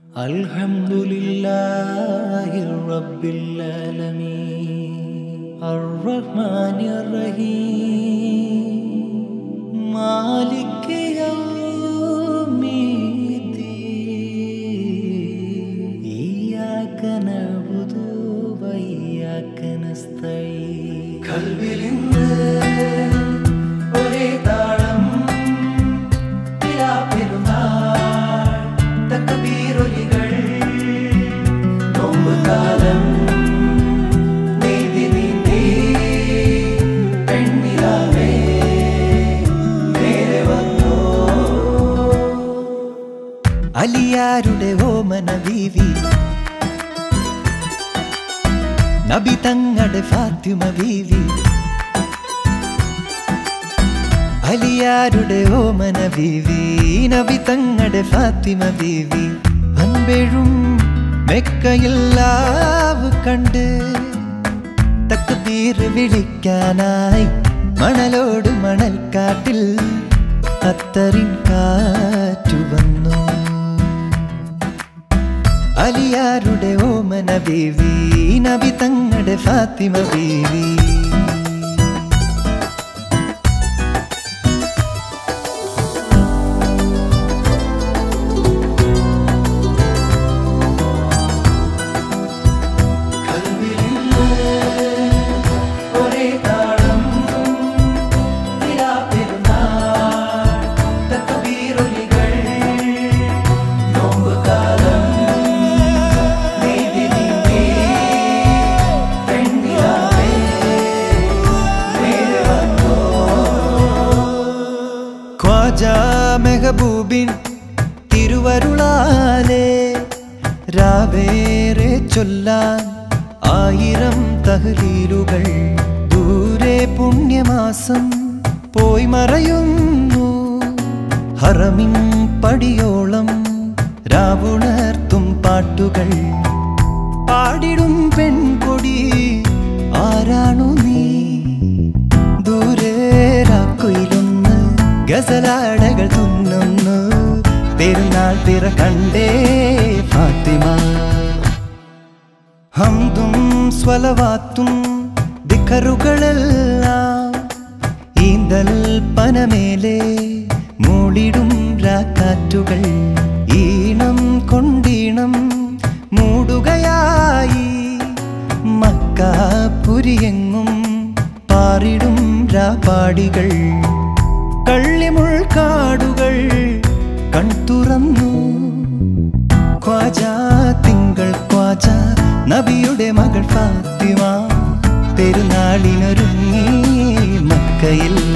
Alhamdulillahi Rabbil Alameen Ar-Rahmanir Rahim Maliki Yawmiddin Iyyaka na'budu wa iyyaka nasta'in Kalbininde ore taalam ila perunal takbiroligal nombu kalam needi nindi pennilave mere vanno aliyarude omana vivi Nabi tangade Fatima vivi Aliyarude omana vivi Nabi tangade Fatima vivi Anbezhum Mekkayillahu kande Takbir vilikkanai Manalodu manalkattil Attarin kaattu vannu Aliyarude omana vivi Nabi tangade Fatima vivi മെഹബൂബിൻ തിരുവരുളാലേ രാവേറെ ചൊല്ലാൻ ആയിരം തഹ്ലീലുകൾ ദൂരെ പുണ്യമാസം പോയി മറയുന്നു ഹറമിൻ പടിയോളം രാവുണർത്തും പാട്ടുകൾ പാടിടും പെൺകൊടി ആരാണു നീ ദൂരെ രാക്കുയിലൊന്ന് ഗസലാടകൾ തുന്നുന്നു പെരുന്നാൾ പിറ കണ്ടേ ഫാത്തിമ ഹംദും സ്വലവാത്തും ദിക്റുകളെല്ലാം ഈന്തൽ പനമേലെ മൂളിടും രാക്കാറ്റുകൾ ഈണം കൊണ്ടീണം മൂടുകയായി മക്കാപുരിയെങ്ങും പാറിടും രാപാടികൾ കള്ളിമുൾക്കാടുകൾ കൺതുറന്നു ഖ്വാജ തിങ്കൾ ഖ്വാജ നബിയുടെ മകൾ ഫാത്തിമ പെരുന്നാളിനൊരുങ്ങി മക്കയിൽ